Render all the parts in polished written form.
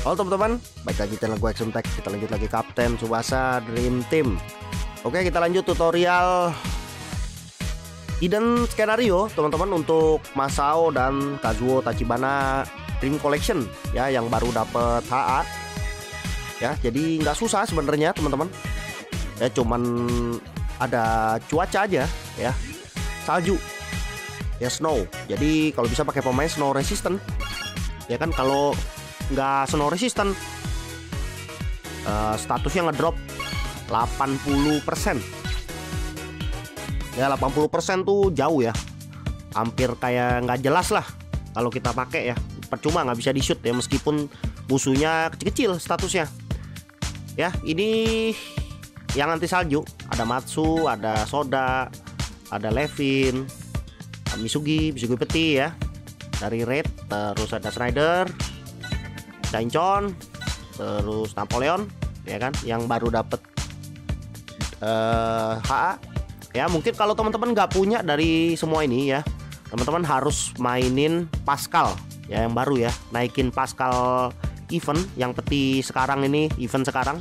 Halo teman-teman, baik lagi channel gue Action Tech. Kita lanjut lagi Kapten Tsubasa Dream Team. Oke, kita lanjut tutorial Hidden Scenario teman-teman untuk Masao dan Kazuo Tachibana Dream Collection ya, yang baru dapet HA ya. Jadi nggak susah sebenarnya teman-teman ya, cuman ada cuaca aja ya, salju ya, snow. Jadi kalau bisa pakai pemain snow resistant ya kan. Kalau nggak snow resistant, statusnya ngedrop 80% ya. 80% tuh jauh ya, hampir kayak nggak jelas lah kalau kita pakai ya. Percuma, nggak bisa di shoot ya, meskipun musuhnya kecil-kecil statusnya ya. Ini yang anti salju, ada Matsu, ada Soda, ada Levin, Misugi peti ya dari Red, terus ada Snyder, Chaincon, terus Napoleon ya kan, yang baru dapet HA ya. Mungkin kalau teman-teman nggak punya dari semua ini ya, teman-teman harus mainin Pascal ya, yang baru ya. Naikin Pascal event yang peti sekarang ini, event sekarang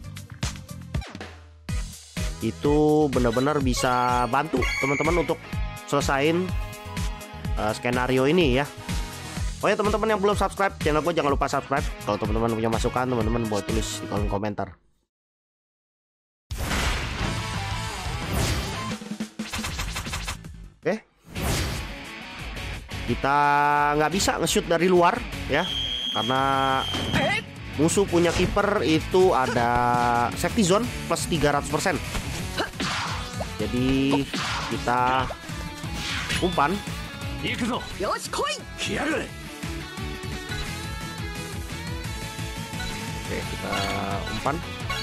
itu benar-benar bisa bantu teman-teman untuk selesain skenario ini ya. Oh ya teman-teman yang belum subscribe channel gue, jangan lupa subscribe. Kalau teman-teman punya masukan, teman-teman boleh tulis di kolom komentar. Oke, kita nggak bisa nge-shoot dari luar ya, karena musuh punya kiper itu ada safety zone plus 300%. Jadi kita umpan. Oke, kita umpan.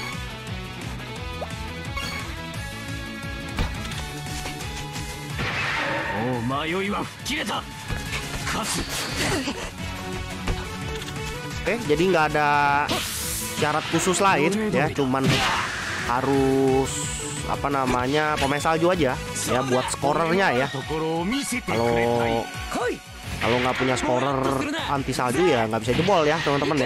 Oke, jadi nggak ada syarat khusus lain ya, cuman harus apa namanya, pemain salju aja ya buat scorernya ya. Kalau nggak punya scorer anti salju ya nggak bisa jebol ya teman-teman ya.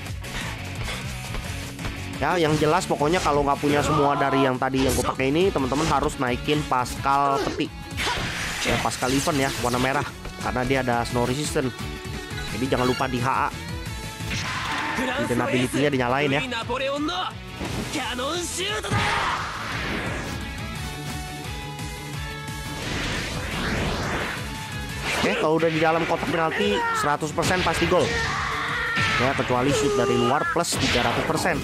Ya, yang jelas pokoknya kalau nggak punya semua dari yang tadi yang gue pakai ini, teman-teman harus naikin Pascal peti ya, Pascal event ya, warna merah, karena dia ada snow resistant. Jadi jangan lupa di HA hidden ability-nya dinyalain ya. Oke, kalau udah di dalam kotak penalti 100% pasti gol ya, kecuali shoot dari luar plus 300%.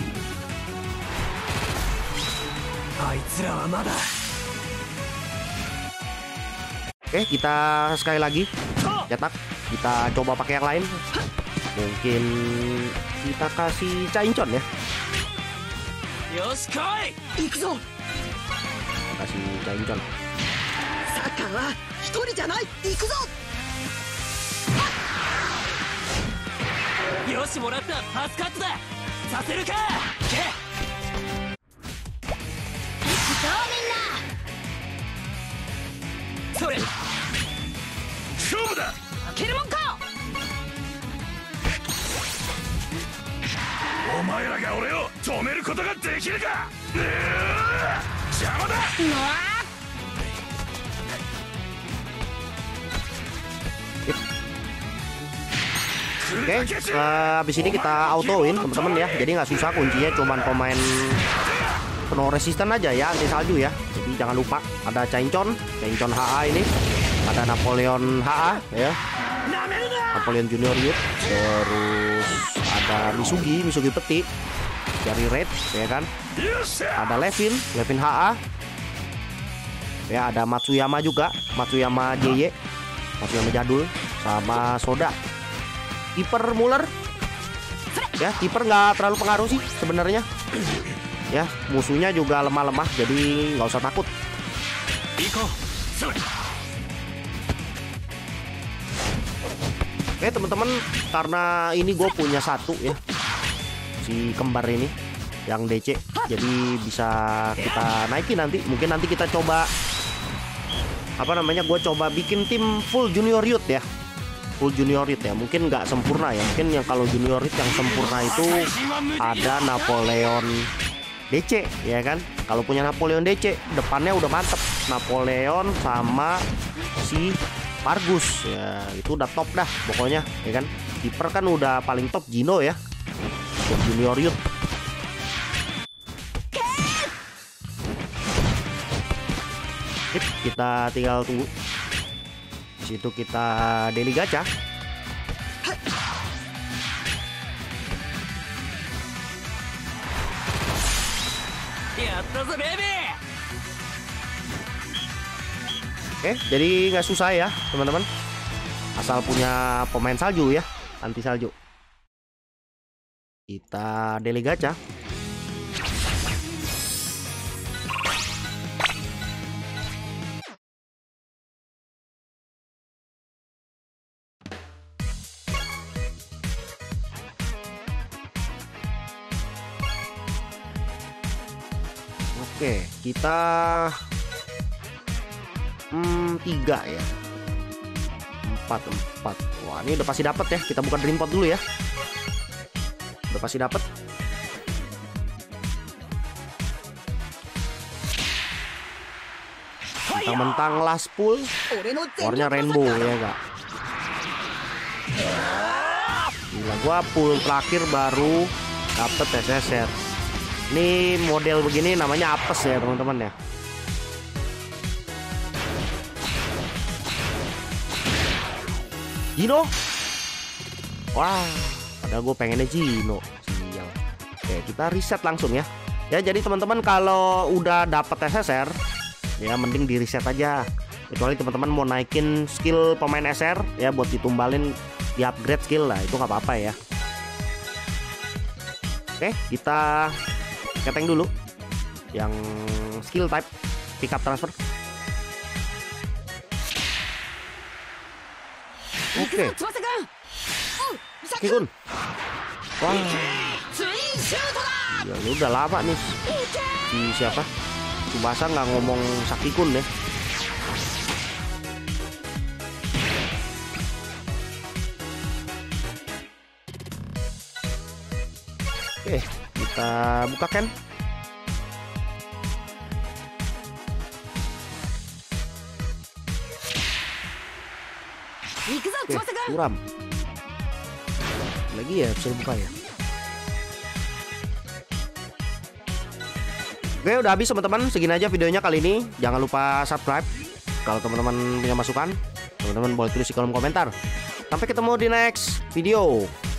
Oke, kita sekali lagi cetak. Kita coba pakai yang lain. Mungkin kita kasih Chaincon ya. Kasih Chaincon. Oke, habis ini kita autoin teman-teman ya. Jadi nggak susah, kuncinya cuman pemain snow resistant aja ya, anti salju ya. Jadi jangan lupa ada Chaincon HA ini, ada Napoleon HA ya, Napoleon Junior Youth, terus ada Misugi peti dari Red ya kan, ada Levin HA ya, ada Matsuyama juga, Matsuyama JY, Matsuyama jadul, sama Soda. Kiper Muller ya, kiper nggak terlalu pengaruh sih sebenarnya ya, musuhnya juga lemah-lemah, jadi nggak usah takut. Oke teman-teman, karena ini gue punya satu ya, si kembar ini yang DC, jadi bisa kita naikin nanti. Mungkin nanti kita coba apa namanya, gue coba bikin tim full junior youth ya. full juniorit ya. Mungkin nggak sempurna ya. Mungkin yang kalau juniorit yang sempurna itu ada Napoleon DC ya kan. Kalau punya Napoleon DC depannya udah mantep. Napoleon sama si Pargus ya, itu udah top dah pokoknya ya kan. Kiper kan udah paling top Gino ya. Untuk junior youth. Kita tinggal tunggu. Di situ kita daily gacha. Oke, jadi nggak susah ya teman-teman. Asal punya pemain salju ya, anti salju. Kita daily gacha. Oke, kita 3 ya. 4. Wah, ini udah pasti dapat ya. Kita buka dream pot dulu ya. Udah pasti dapat. Mentang-mentang last pool, warnanya rainbow ya enggak. Gila, gua pool terakhir baru dapet SSR. Ini model begini namanya apes ya teman-teman ya. Gino. Wah, padahal gue pengennya Gino. Sial. Oke, kita reset langsung ya. Ya, jadi teman-teman kalau udah dapet SSR, ya mending di reset aja. Kecuali teman-teman mau naikin skill pemain SR ya buat ditumbalin, di upgrade skill lah, itu nggak apa-apa ya. Oke, kita keteng dulu yang skill type pick up transfer. Oke, Sakikun. Wah, ya lu udah lama nih si siapa Tsubasa nggak ngomong Sakikun deh. Oke, kita buka kan. Oke, suram. Lagi ya bisa buka ya. Oke, udah habis teman-teman. Segini aja videonya kali ini. Jangan lupa subscribe. Kalau teman-teman punya masukan, teman-teman boleh tulis di kolom komentar. Sampai ketemu di next video.